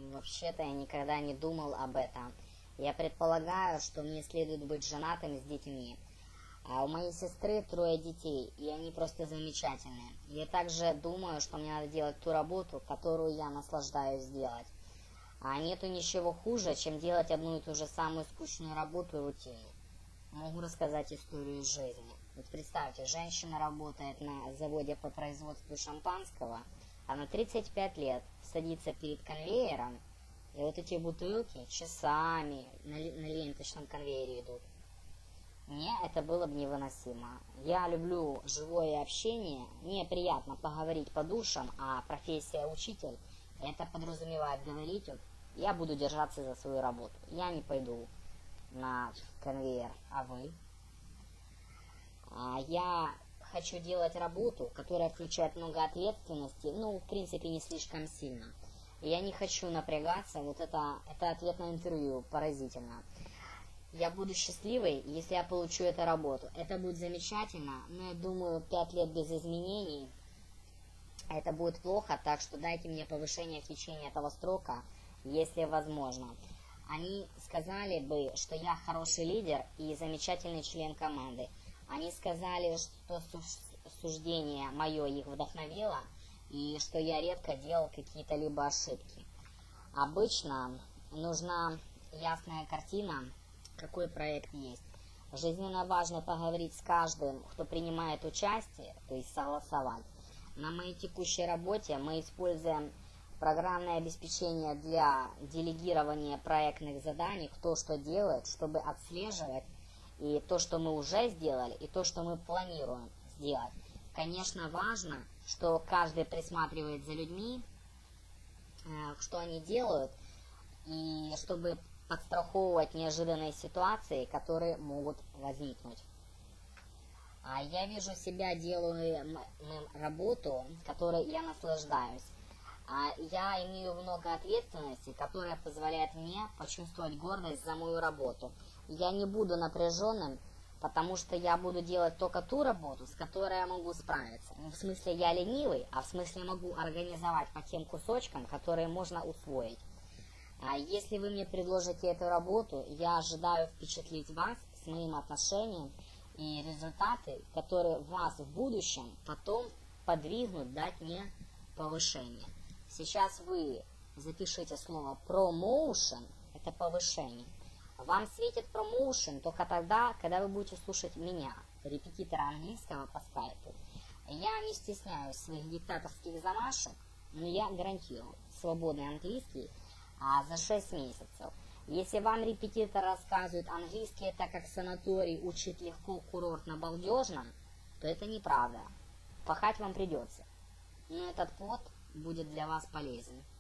Вообще-то я никогда не думал об этом. Я предполагаю, что мне следует быть женатым с детьми. А у моей сестры 3 детей, и они просто замечательные. Я также думаю, что мне надо делать ту работу, которую я наслаждаюсь делать. А нету ничего хуже, чем делать одну и ту же самую скучную работу рутину. Могу рассказать историю из жизни. Вот представьте, женщина работает на заводе по производству шампанского, а на 35 лет садится перед конвейером, и вот эти бутылки часами на ленточном конвейере идут. Мне это было бы невыносимо. Я люблю живое общение, мне приятно поговорить по душам, а профессия учитель, это подразумевает говорить, вот, я буду держаться за свою работу, я не пойду на конвейер, а вы? Я хочу делать работу, которая включает много ответственности, в принципе, не слишком сильно. Я не хочу напрягаться, вот это ответ на интервью, поразительно. Я буду счастливой, если я получу эту работу. Это будет замечательно, но я думаю, 5 лет без изменений, это будет плохо, так что дайте мне повышение в течение этого срока, если возможно. Они сказали бы, что я хороший лидер и замечательный член команды. Они сказали, что суждение мое их вдохновило, и что я редко делал какие-то либо ошибки. Обычно нужна ясная картина, какой проект есть. Жизненно важно поговорить с каждым, кто принимает участие, то есть согласовать. На моей текущей работе мы используем программное обеспечение для делегирования проектных заданий, кто что делает, чтобы отслеживать и то, что мы уже сделали, и то, что мы планируем сделать. Конечно, важно, что каждый присматривает за людьми, что они делают, и чтобы подстраховывать неожиданные ситуации, которые могут возникнуть. Я вижу себя, делаю работу, которой я наслаждаюсь. Я имею много ответственности, которая позволяет мне почувствовать гордость за мою работу. Я не буду напряженным, потому что я буду делать только ту работу, с которой я могу справиться. В смысле, я ленивый, а в смысле могу организовать по тем кусочкам, которые можно усвоить. Если вы мне предложите эту работу, я ожидаю впечатлить вас с моим отношением и результаты, которые вас в будущем потом подвигнут дать мне повышение. Сейчас вы запишите слово promotion, это повышение. Вам светит промоушен только тогда, когда вы будете слушать меня, репетитора английского по скайпу. Я не стесняюсь своих диктаторских замашек, но я гарантирую свободный английский за 6 месяцев. Если вам репетитор рассказывает английский, это как санаторий, учить легко, курортно, балдежно, то это неправда. Пахать вам придется. Но этот плод будет для вас полезен.